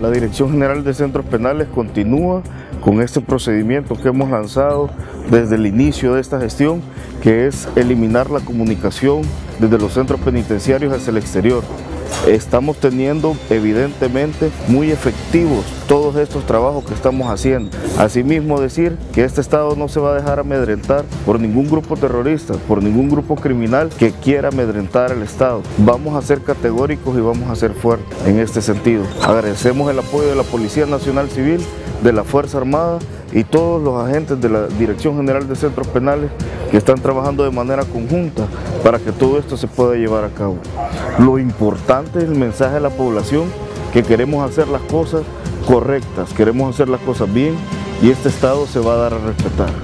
La Dirección General de Centros Penales continúa con este procedimiento que hemos lanzado desde el inicio de esta gestión, que es eliminar la comunicación desde los centros penitenciarios hacia el exterior. Estamos teniendo evidentemente muy efectivos todos estos trabajos que estamos haciendo. Asimismo, decir que este Estado no se va a dejar amedrentar por ningún grupo terrorista, por ningún grupo criminal que quiera amedrentar al Estado. Vamos a ser categóricos y vamos a ser fuertes en este sentido. Agradecemos el apoyo de la Policía Nacional Civil, de la Fuerza Armada y todos los agentes de la Dirección General de Centros Penales que están trabajando de manera conjunta para que todo esto se pueda llevar a cabo. Lo importante es el mensaje a la población que queremos hacer las cosas correctas, queremos hacer las cosas bien y este Estado se va a dar a respetar.